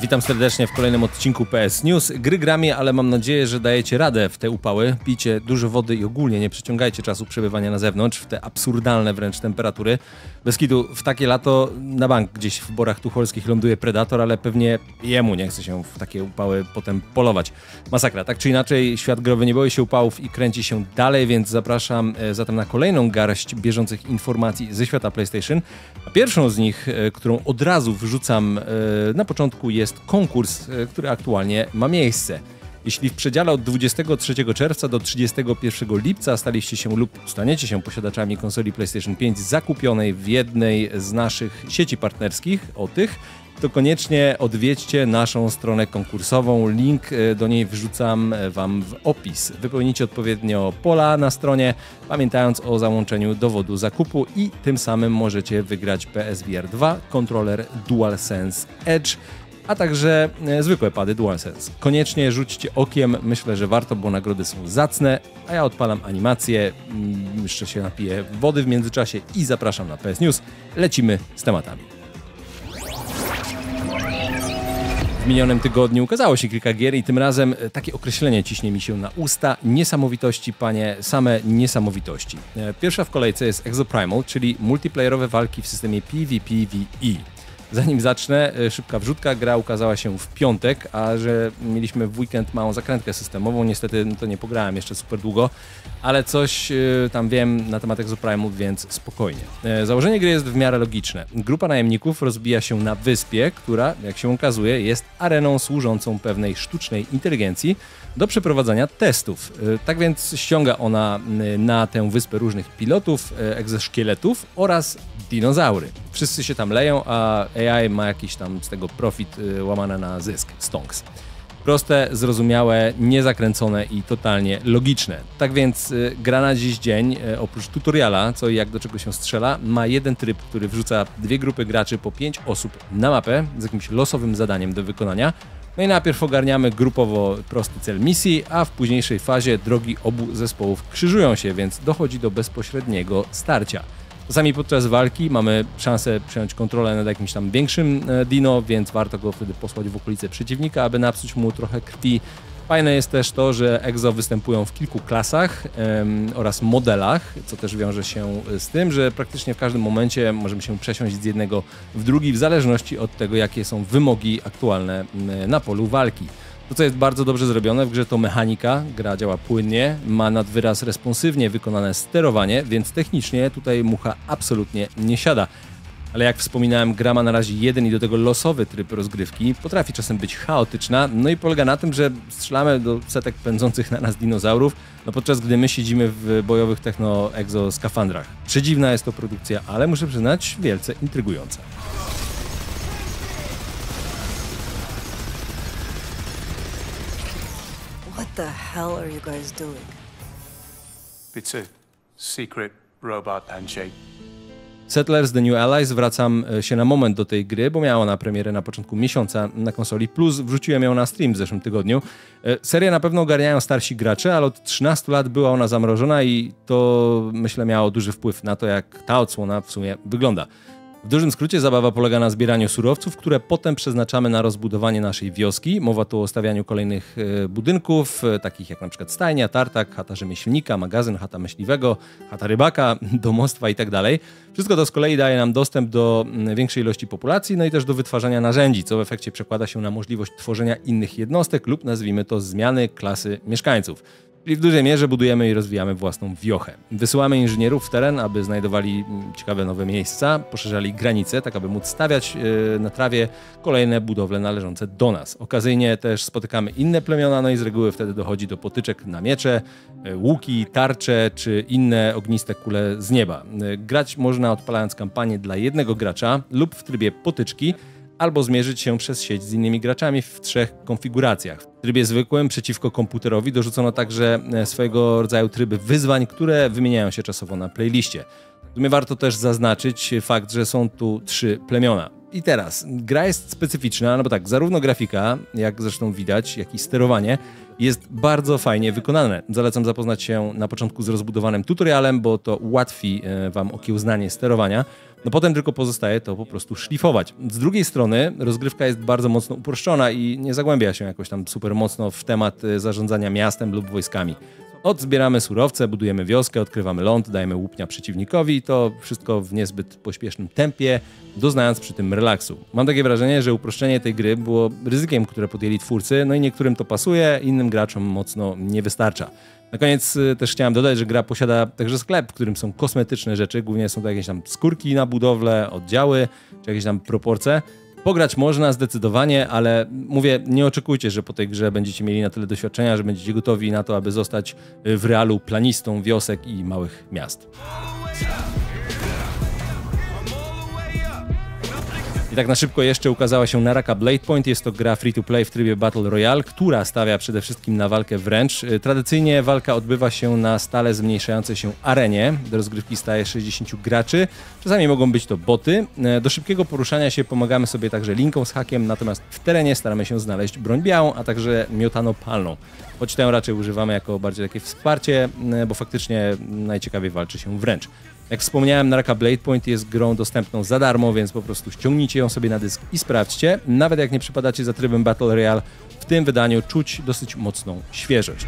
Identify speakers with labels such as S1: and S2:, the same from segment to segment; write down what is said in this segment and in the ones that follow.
S1: Witam serdecznie w kolejnym odcinku PS News. Gry grami, ale mam nadzieję, że dajecie radę w te upały. Pijcie dużo wody i ogólnie nie przeciągajcie czasu przebywania na zewnątrz w te absurdalne wręcz temperatury. Bez kitu, w takie lato na bank gdzieś w Borach Tucholskich ląduje Predator, ale pewnie jemu nie chce się w takie upały potem polować. Masakra. Tak czy inaczej, świat growy nie boi się upałów i kręci się dalej, więc zapraszam zatem na kolejną garść bieżących informacji ze świata PlayStation. A pierwszą z nich, którą od razu wrzucam na początku, jest konkurs, który aktualnie ma miejsce. Jeśli w przedziale od 23 czerwca do 31 lipca staliście się lub staniecie się posiadaczami konsoli PlayStation 5 zakupionej w jednej z naszych sieci partnerskich, to koniecznie odwiedźcie naszą stronę konkursową. Link do niej wrzucam Wam w opis. Wypełnijcie odpowiednio pola na stronie, pamiętając o załączeniu dowodu zakupu i tym samym możecie wygrać PSVR 2, kontroler DualSense Edge, a także zwykłe pady DualSense. Koniecznie rzućcie okiem, myślę, że warto, bo nagrody są zacne, a ja odpalam animację, jeszcze się napiję wody w międzyczasie i zapraszam na PS News. Lecimy z tematami. W minionym tygodniu ukazało się kilka gier i tym razem takie określenie ciśnie mi się na usta. Niesamowitości, panie, same niesamowitości. Pierwsza w kolejce jest Exoprimal, czyli multiplayerowe walki w systemie PvPvE. Zanim zacznę, szybka wrzutka, gra ukazała się w piątek, a że mieliśmy w weekend małą zakrętkę systemową, niestety to nie pograłem jeszcze super długo, ale coś tam wiem na temat Exoprimal, więc spokojnie. Założenie gry jest w miarę logiczne. Grupa najemników rozbija się na wyspie, która, jak się okazuje, jest areną służącą pewnej sztucznej inteligencji do przeprowadzania testów. Tak więc ściąga ona na tę wyspę różnych pilotów, egzoszkieletów oraz dinozaury. Wszyscy się tam leją, a AI ma jakiś tam z tego profit łamane na zysk, stonks. Proste, zrozumiałe, niezakręcone i totalnie logiczne. Tak więc gra na dziś dzień, oprócz tutoriala, co i jak do czego się strzela, ma jeden tryb, który wrzuca dwie grupy graczy po 5 osób na mapę z jakimś losowym zadaniem do wykonania. No i najpierw ogarniamy grupowo prosty cel misji, a w późniejszej fazie drogi obu zespołów krzyżują się, więc dochodzi do bezpośredniego starcia. Czasami podczas walki mamy szansę przejąć kontrolę nad jakimś tam większym dino, więc warto go wtedy posłać w okolice przeciwnika, aby napsuć mu trochę krwi. Fajne jest też to, że Exo występują w kilku klasach oraz modelach, co też wiąże się z tym, że praktycznie w każdym momencie możemy się przesiąść z jednego w drugi, w zależności od tego, jakie są wymogi aktualne na polu walki. To, co jest bardzo dobrze zrobione w grze, to mechanika. Gra działa płynnie, ma nad wyraz responsywnie wykonane sterowanie, więc technicznie tutaj mucha absolutnie nie siada. Ale jak wspominałem, gra ma na razie jeden i do tego losowy tryb rozgrywki. Potrafi czasem być chaotyczna, no i polega na tym, że strzelamy do setek pędzących na nas dinozaurów, podczas gdy my siedzimy w bojowych techno-egzo-skafandrach. Przedziwna jest to produkcja, ale muszę przyznać, wielce intrygująca.
S2: What the hell are you guys doing?
S3: It's a secret robot handshake.
S1: Settlers: The New Allies, wracam się na moment do tej gry, bo miała ona premierę na początku miesiąca na konsoli, plus wrzuciłem ją na stream w zeszłym tygodniu. Serię na pewno ogarniają starsi gracze, ale od 13 lat była ona zamrożona i to, myślę, miało duży wpływ na to, jak ta odsłona w sumie wygląda. W dużym skrócie zabawa polega na zbieraniu surowców, które potem przeznaczamy na rozbudowanie naszej wioski. Mowa tu o stawianiu kolejnych budynków, takich jak na przykład stajnia, tartak, chata rzemieślnika, magazyn, chata myśliwego, chata rybaka, domostwa itd. Wszystko to z kolei daje nam dostęp do większej ilości populacji, no i też do wytwarzania narzędzi, co w efekcie przekłada się na możliwość tworzenia innych jednostek lub nazwijmy to zmiany klasy mieszkańców. Czyli w dużej mierze budujemy i rozwijamy własną wiochę. Wysyłamy inżynierów w teren, aby znajdowali ciekawe nowe miejsca, poszerzali granice, tak aby móc stawiać na trawie kolejne budowle należące do nas. Okazyjnie też spotykamy inne plemiona, no i z reguły wtedy dochodzi do potyczek na miecze, łuki, tarcze czy inne ogniste kule z nieba. Grać można odpalając kampanię dla jednego gracza lub w trybie potyczki, albo zmierzyć się przez sieć z innymi graczami w 3 konfiguracjach. W trybie zwykłym przeciwko komputerowi dorzucono także swojego rodzaju tryby wyzwań, które wymieniają się czasowo na playliście. W sumie warto też zaznaczyć fakt, że są tu 3 plemiona. I teraz, gra jest specyficzna, no bo tak, zarówno grafika, jak zresztą widać, jak i sterowanie jest bardzo fajnie wykonane. Zalecam zapoznać się na początku z rozbudowanym tutorialem, bo to ułatwi Wam okiełznanie sterowania. No potem tylko pozostaje to po prostu szlifować. Z drugiej strony rozgrywka jest bardzo mocno uproszczona i nie zagłębia się jakoś tam super mocno w temat zarządzania miastem lub wojskami. Zbieramy surowce, budujemy wioskę, odkrywamy ląd, dajemy łupnia przeciwnikowi i to wszystko w niezbyt pośpiesznym tempie, doznając przy tym relaksu. Mam takie wrażenie, że uproszczenie tej gry było ryzykiem, które podjęli twórcy, no i niektórym to pasuje, innym graczom mocno nie wystarcza. Na koniec też chciałem dodać, że gra posiada także sklep, w którym są kosmetyczne rzeczy, głównie są to jakieś tam skórki na budowlę, oddziały, czy jakieś tam proporcje. Pograć można zdecydowanie, ale mówię, nie oczekujcie, że po tej grze będziecie mieli na tyle doświadczenia, że będziecie gotowi na to, aby zostać w realu planistą wiosek i małych miast. I tak na szybko jeszcze ukazała się Naraka Blade Point. Jest to gra free-to-play w trybie Battle Royale, która stawia przede wszystkim na walkę wręcz. Tradycyjnie walka odbywa się na stale zmniejszającej się arenie. Do rozgrywki staje 60 graczy. Czasami mogą być to boty. Do szybkiego poruszania się pomagamy sobie także linką z hakiem, natomiast w terenie staramy się znaleźć broń białą, a także miotanopalną. Choć tę raczej używamy jako bardziej takie wsparcie, bo faktycznie najciekawiej walczy się wręcz. Jak wspomniałem, Naraka Blade Point jest grą dostępną za darmo, więc po prostu ściągnijcie ją sobie na dysk i sprawdźcie. Nawet jak nie przypadacie za trybem Battle Royale, w tym wydaniu czuć dosyć mocną świeżość.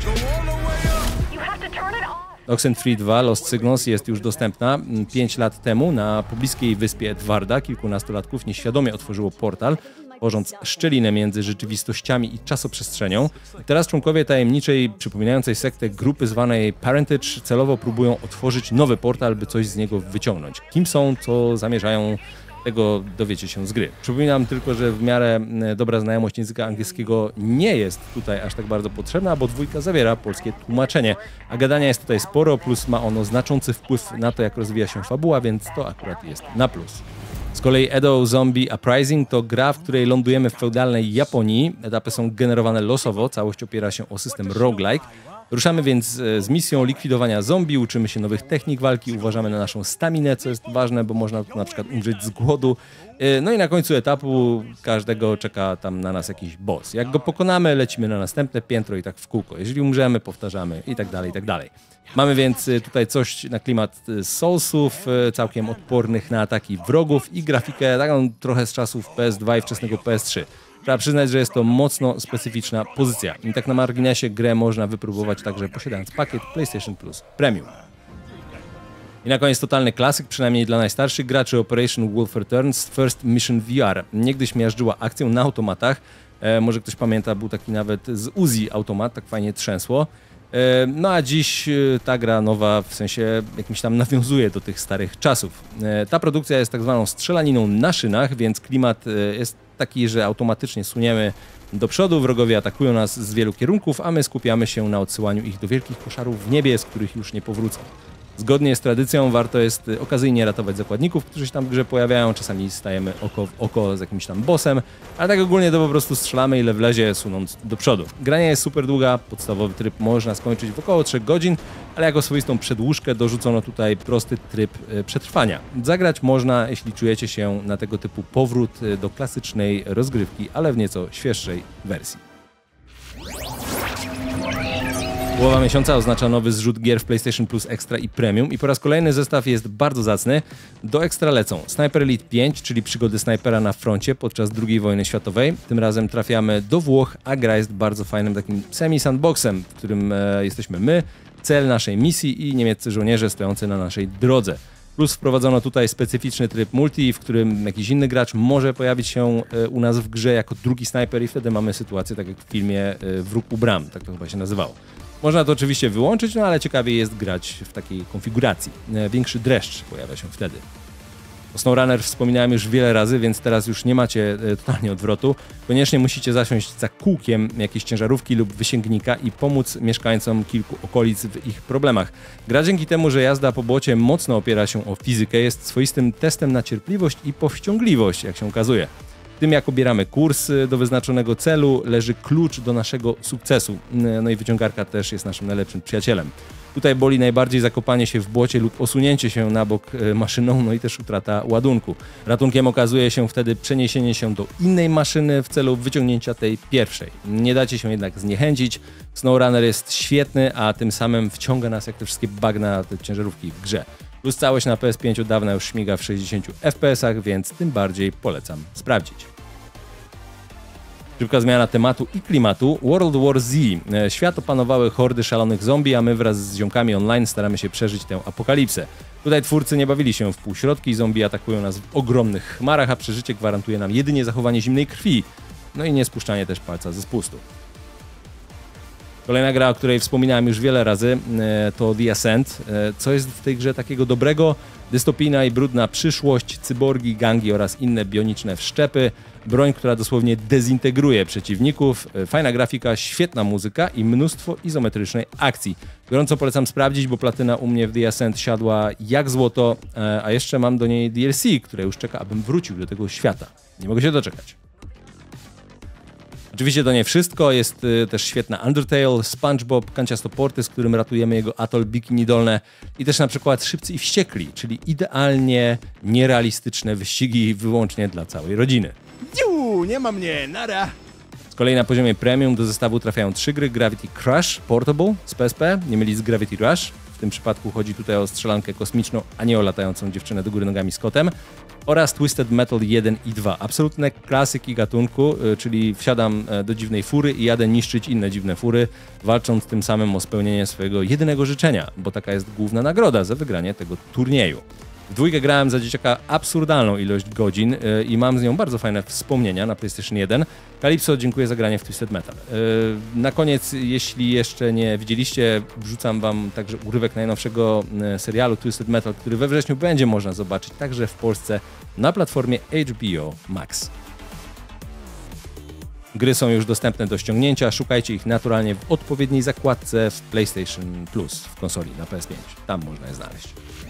S1: Oxenfree 2 Lost Signals jest już dostępna. 5 lat temu na pobliskiej wyspie Edwarda kilkunastolatków nieświadomie otworzyło portal, tworząc szczelinę między rzeczywistościami i czasoprzestrzenią. Teraz członkowie tajemniczej, przypominającej sektę grupy zwanej Parentage celowo próbują otworzyć nowy portal, by coś z niego wyciągnąć. Kim są, co zamierzają, tego dowiecie się z gry. Przypominam tylko, że w miarę dobra znajomość języka angielskiego nie jest tutaj aż tak bardzo potrzebna, bo dwójka zawiera polskie tłumaczenie, a gadania jest tutaj sporo, plus ma ono znaczący wpływ na to, jak rozwija się fabuła, więc to akurat jest na plus. Z kolei Edo Zombie Uprising to gra, w której lądujemy w feudalnej Japonii. Etapy są generowane losowo, całość opiera się o system roguelike. Ruszamy więc z misją likwidowania zombie, uczymy się nowych technik walki, uważamy na naszą staminę, co jest ważne, bo można tu na przykład umrzeć z głodu. No i na końcu etapu każdego czeka tam na nas jakiś boss. Jak go pokonamy, lecimy na następne piętro i tak w kółko. Jeżeli umrzemy, powtarzamy i tak dalej, i tak dalej. Mamy więc tutaj coś na klimat Soulsów, całkiem odpornych na ataki wrogów i grafikę taką trochę z czasów PS2 i wczesnego PS3. Trzeba przyznać, że jest to mocno specyficzna pozycja. I tak na marginesie grę można wypróbować także posiadając pakiet PlayStation Plus Premium. I na koniec totalny klasyk, przynajmniej dla najstarszych graczy, Operation Wolf Returns First Mission VR. Niegdyś miażdżyła akcją na automatach. Może ktoś pamięta, był taki nawet z Uzi automat, tak fajnie trzęsło. No a dziś ta gra nowa w sensie jakimś tam nawiązuje do tych starych czasów. Ta produkcja jest tak zwaną strzelaniną na szynach, więc klimat jest taki, że automatycznie suniemy do przodu, wrogowie atakują nas z wielu kierunków, a my skupiamy się na odsyłaniu ich do wielkich koszarów w niebie, z których już nie powrócą. Zgodnie z tradycją warto jest okazyjnie ratować zakładników, którzy się tam w grze pojawiają, czasami stajemy oko w oko z jakimś tam bossem, ale tak ogólnie to po prostu strzelamy ile wlezie, sunąc do przodu. Granie jest super długa, podstawowy tryb można skończyć w około 3 godzin, ale jako swoistą przedłużkę dorzucono tutaj prosty tryb przetrwania. Zagrać można, jeśli czujecie się na tego typu powrót do klasycznej rozgrywki, ale w nieco świeższej wersji. Połowa miesiąca oznacza nowy zrzut gier w PlayStation Plus Extra i Premium i po raz kolejny zestaw jest bardzo zacny. Do Extra lecą Sniper Elite 5, czyli przygody snajpera na froncie podczas II wojny światowej. Tym razem trafiamy do Włoch, a gra jest bardzo fajnym takim semi-sandboxem, w którym jesteśmy my, cel naszej misji i niemieccy żołnierze stojący na naszej drodze. Plus wprowadzono tutaj specyficzny tryb multi, w którym jakiś inny gracz może pojawić się u nas w grze jako drugi snajper i wtedy mamy sytuację tak jak w filmie Wróg u bram, tak to chyba się nazywało. Można to oczywiście wyłączyć, no ale ciekawiej jest grać w takiej konfiguracji. Większy dreszcz pojawia się wtedy. O SnowRunner wspominałem już wiele razy, więc teraz już nie macie totalnie odwrotu. Koniecznie musicie zasiąść za kółkiem jakiejś ciężarówki lub wysięgnika i pomóc mieszkańcom kilku okolic w ich problemach. Gra dzięki temu, że jazda po błocie mocno opiera się o fizykę, jest swoistym testem na cierpliwość i powściągliwość, jak się okazuje. W tym jak obieramy kurs do wyznaczonego celu leży klucz do naszego sukcesu. No i wyciągarka też jest naszym najlepszym przyjacielem. Tutaj boli najbardziej zakopanie się w błocie lub osunięcie się na bok maszyną, no i też utrata ładunku. Ratunkiem okazuje się wtedy przeniesienie się do innej maszyny w celu wyciągnięcia tej pierwszej. Nie dacie się jednak zniechęcić. SnowRunner jest świetny, a tym samym wciąga nas jak te wszystkie bagna, te ciężarówki w grze. Plus całość na PS5 od dawna już śmiga w 60 FPS-ach, więc tym bardziej polecam sprawdzić. Szybka zmiana tematu i klimatu. World War Z. Świat opanowały hordy szalonych zombie, a my wraz z ziomkami online staramy się przeżyć tę apokalipsę. Tutaj twórcy nie bawili się w półśrodki, zombie atakują nas w ogromnych chmarach, a przeżycie gwarantuje nam jedynie zachowanie zimnej krwi. No i nie spuszczanie też palca ze spustu. Kolejna gra, o której wspominałem już wiele razy, to The Ascent. Co jest w tej grze takiego dobrego? Dystopijna i brudna przyszłość, cyborgi, gangi oraz inne bioniczne wszczepy. Broń, która dosłownie dezintegruje przeciwników. Fajna grafika, świetna muzyka i mnóstwo izometrycznej akcji. Gorąco polecam sprawdzić, bo platyna u mnie w The Ascent siadła jak złoto, a jeszcze mam do niej DLC, które już czeka, abym wrócił do tego świata. Nie mogę się doczekać. Oczywiście to nie wszystko, jest też świetna Undertale, SpongeBob, kanciasto porty, z którym ratujemy jego atol Bikini Dolne i też na przykład Szybcy i Wściekli, czyli idealnie nierealistyczne wyścigi wyłącznie dla całej rodziny.
S4: Nie ma mnie, nara!
S1: Z kolei na poziomie premium do zestawu trafiają 3 gry: Gravity Crush Portable z PSP, nie mylić z Gravity Rush. W tym przypadku chodzi tutaj o strzelankę kosmiczną, a nie o latającą dziewczynę do góry nogami z kotem. Oraz Twisted Metal 1 i 2. Absolutne klasyki gatunku, czyli wsiadam do dziwnej fury i jadę niszczyć inne dziwne fury, walcząc tym samym o spełnienie swojego jedynego życzenia, bo taka jest główna nagroda za wygranie tego turnieju. W dwójkę grałem za dzieciaka absurdalną ilość godzin i mam z nią bardzo fajne wspomnienia na PlayStation 1. Calypso, dziękuję za granie w Twisted Metal. Na koniec, jeśli jeszcze nie widzieliście, wrzucam wam także urywek najnowszego serialu Twisted Metal, który we wrześniu będzie można zobaczyć także w Polsce na platformie HBO Max. Gry są już dostępne do ściągnięcia, szukajcie ich naturalnie w odpowiedniej zakładce w PlayStation Plus w konsoli na PS5. Tam można je znaleźć.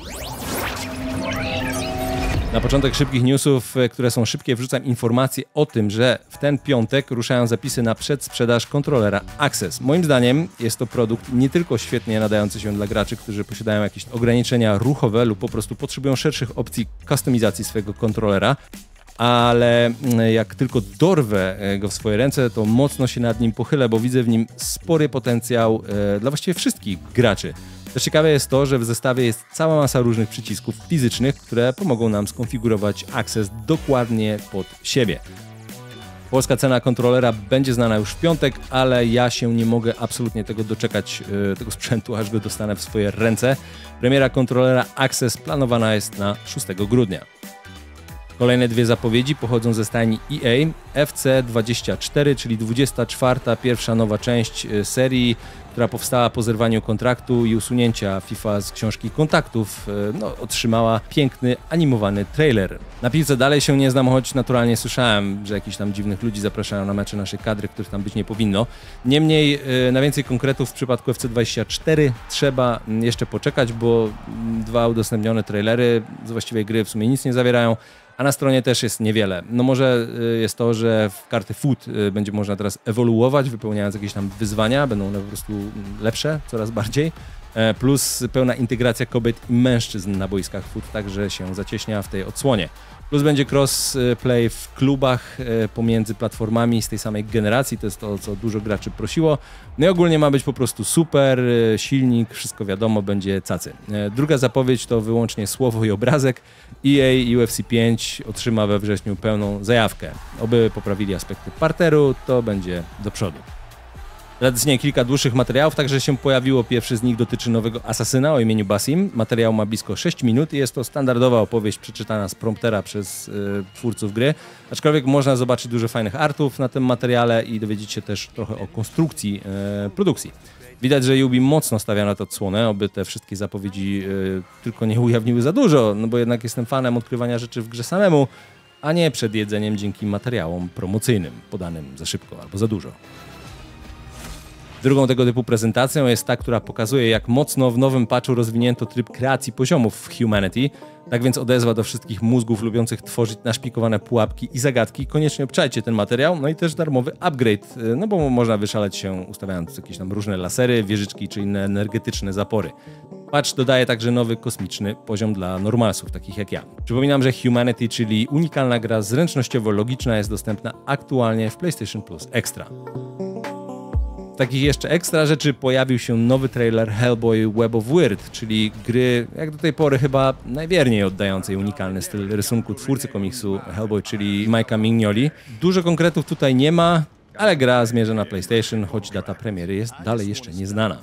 S1: Na początek szybkich newsów, które są szybkie, wrzucam informację o tym, że w ten piątek ruszają zapisy na przedsprzedaż kontrolera Access. Moim zdaniem jest to produkt nie tylko świetnie nadający się dla graczy, którzy posiadają jakieś ograniczenia ruchowe lub po prostu potrzebują szerszych opcji kustomizacji swojego kontrolera, ale jak tylko dorwę go w swoje ręce, to mocno się nad nim pochylę, bo widzę w nim spory potencjał dla właściwie wszystkich graczy. Też ciekawe jest to, że w zestawie jest cała masa różnych przycisków fizycznych, które pomogą nam skonfigurować Access dokładnie pod siebie. Polska cena kontrolera będzie znana już w piątek, ale ja się nie mogę absolutnie tego doczekać, tego sprzętu, aż go dostanę w swoje ręce. Premiera kontrolera Access planowana jest na 6 grudnia. Kolejne dwie zapowiedzi pochodzą ze stajni EA. FC24, czyli 24. pierwsza nowa część serii, która powstała po zerwaniu kontraktu i usunięcia FIFA z książki kontaktów, otrzymała piękny, animowany trailer. Na piłce dalej się nie znam, choć naturalnie słyszałem, że jakichś tam dziwnych ludzi zapraszają na mecze naszej kadry, których tam być nie powinno. Niemniej na więcej konkretów w przypadku FC24 trzeba jeszcze poczekać, bo dwa udostępnione trailery z właściwej gry w sumie nic nie zawierają. A na stronie też jest niewiele. No może jest to, że w karty FUT będzie można teraz ewoluować, wypełniając jakieś tam wyzwania, będą one po prostu lepsze coraz bardziej. Plus pełna integracja kobiet i mężczyzn na boiskach FUT także się zacieśnia w tej odsłonie. Plus będzie crossplay w klubach pomiędzy platformami z tej samej generacji, to jest to, co dużo graczy prosiło. No i ogólnie ma być po prostu super, silnik, wszystko wiadomo, będzie cacy. Druga zapowiedź to wyłącznie słowo i obrazek. EA i UFC 5 otrzyma we wrześniu pełną zajawkę. Oby poprawili aspekty parteru, to będzie do przodu. Tradycyjnie kilka dłuższych materiałów, także się pojawiło. Pierwszy z nich dotyczy nowego asasyna o imieniu Basim. Materiał ma blisko 6 minut i jest to standardowa opowieść przeczytana z promptera przez twórców gry. Aczkolwiek można zobaczyć dużo fajnych artów na tym materiale i dowiedzieć się też trochę o konstrukcji produkcji. Widać, że Ubi mocno stawia na to odsłonę, oby te wszystkie zapowiedzi tylko nie ujawniły za dużo, no bo jednak jestem fanem odkrywania rzeczy w grze samemu, a nie przed jedzeniem dzięki materiałom promocyjnym, podanym za szybko albo za dużo. Drugą tego typu prezentacją jest ta, która pokazuje, jak mocno w nowym patchu rozwinięto tryb kreacji poziomów w Humanity. Tak więc odezwa do wszystkich mózgów lubiących tworzyć naszpikowane pułapki i zagadki. Koniecznie obczajcie ten materiał, no i też darmowy upgrade, no bo można wyszaleć się ustawiając jakieś tam różne lasery, wieżyczki czy inne energetyczne zapory. Patch dodaje także nowy kosmiczny poziom dla normalsów, takich jak ja. Przypominam, że Humanity, czyli unikalna gra zręcznościowo-logiczna, jest dostępna aktualnie w PlayStation Plus Extra. Takich jeszcze ekstra rzeczy pojawił się nowy trailer Hellboy Web of Weird, czyli gry jak do tej pory chyba najwierniej oddającej unikalny styl rysunku twórcy komiksu Hellboy, czyli Mike'a Mignoli. Dużo konkretów tutaj nie ma, ale gra zmierza na PlayStation, choć data premiery jest dalej jeszcze nieznana.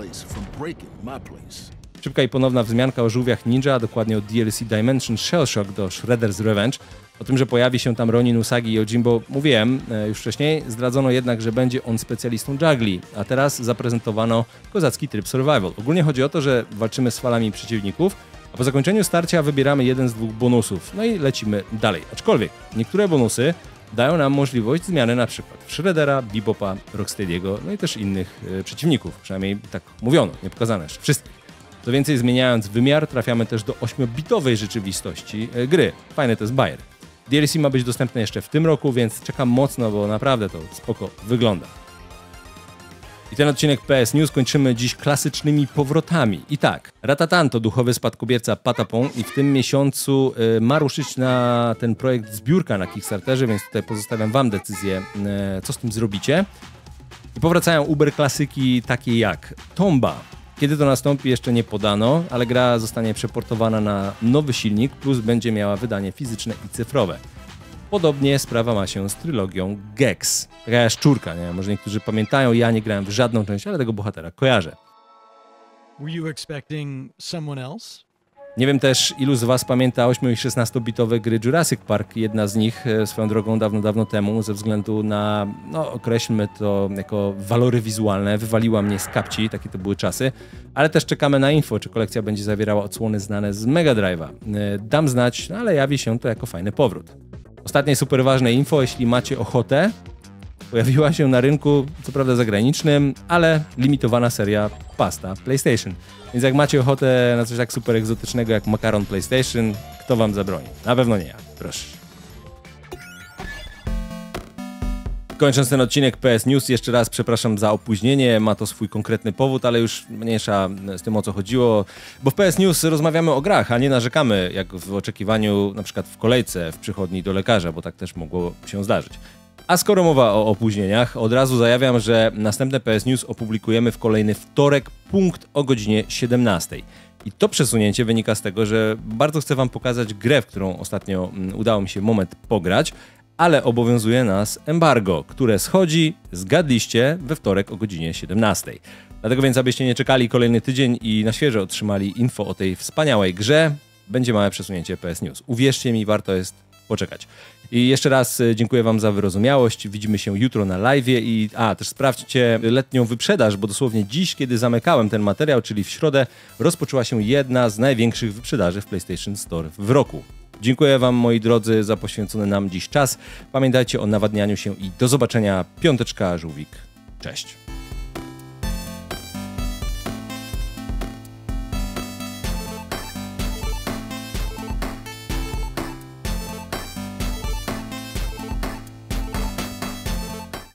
S1: Szybka i ponowna wzmianka o żółwiach ninja, a dokładnie o DLC Dimension Shellshock do Shredder's Revenge. O tym, że pojawi się tam Ronin Usagi i Yojimbo mówiłem już wcześniej, zdradzono jednak, że będzie on specjalistą juggli, a teraz zaprezentowano kozacki tryb survival. Ogólnie chodzi o to, że walczymy z falami przeciwników, a po zakończeniu starcia wybieramy jeden z 2 bonusów, no i lecimy dalej. Aczkolwiek niektóre bonusy dają nam możliwość zmiany na przykład w Shreddera, Bebopa, Rocksteady'ego, no i też innych przeciwników, przynajmniej tak mówiono, nie pokazane jeszcze wszystkich. Co więcej, zmieniając wymiar, trafiamy też do 8-bitowej rzeczywistości gry. Fajny to jest bajer. DLC ma być dostępne jeszcze w tym roku, więc czekam mocno, bo naprawdę to spoko wygląda. I ten odcinek PS News kończymy dziś klasycznymi powrotami. I tak, Ratatan to duchowy spadkobierca Patapon i w tym miesiącu ma ruszyć na ten projekt zbiórka na Kickstarterze, więc tutaj pozostawiam wam decyzję, co z tym zrobicie. I powracają Uber klasyki takie jak Tomba. Kiedy to nastąpi, jeszcze nie podano, ale gra zostanie przeportowana na nowy silnik, plus będzie miała wydanie fizyczne i cyfrowe. Podobnie sprawa ma się z trylogią Gex. Taka jaszczurka, nie? Może niektórzy pamiętają, ja nie grałem w żadną część, ale tego bohatera kojarzę.
S5: Were you expecting someone else?
S1: Nie wiem też, ilu z was pamięta 8- i 16-bitowe gry Jurassic Park. Jedna z nich swoją drogą dawno temu, ze względu na, no określmy to jako walory wizualne, wywaliła mnie z kapci, takie to były czasy. Ale też czekamy na info, czy kolekcja będzie zawierała odsłony znane z Mega Drive'a. Dam znać, no ale jawi się to jako fajny powrót. Ostatnie super ważne info, jeśli macie ochotę, pojawiła się na rynku, co prawda zagranicznym, ale limitowana seria pasta PlayStation. Więc jak macie ochotę na coś tak super egzotycznego jak makaron PlayStation, kto wam zabroni? Na pewno nie ja, proszę. Kończąc ten odcinek PS News, jeszcze raz przepraszam za opóźnienie, ma to swój konkretny powód, ale już mniejsza z tym, o co chodziło, bo w PS News rozmawiamy o grach, a nie narzekamy, jak w oczekiwaniu, na przykład w kolejce w przychodni do lekarza, bo tak też mogło się zdarzyć. A skoro mowa o opóźnieniach, od razu zajawiam, że następne PS News opublikujemy w kolejny wtorek, punkt o godzinie 17. I to przesunięcie wynika z tego, że bardzo chcę wam pokazać grę, w którą ostatnio udało mi się moment pograć, ale obowiązuje nas embargo, które schodzi, zgadliście, we wtorek o godzinie 17. Dlatego więc, abyście nie czekali kolejny tydzień i na świeżo otrzymali info o tej wspaniałej grze, będzie małe przesunięcie PS News. Uwierzcie mi, warto jest poczekać. I jeszcze raz dziękuję wam za wyrozumiałość. Widzimy się jutro na live'ie i też sprawdźcie letnią wyprzedaż, bo dosłownie dziś, kiedy zamykałem ten materiał, czyli w środę, rozpoczęła się jedna z największych wyprzedaży w PlayStation Store w roku. Dziękuję wam, moi drodzy, za poświęcony nam dziś czas. Pamiętajcie o nawadnianiu się i do zobaczenia. Piąteczka, żółwik. Cześć.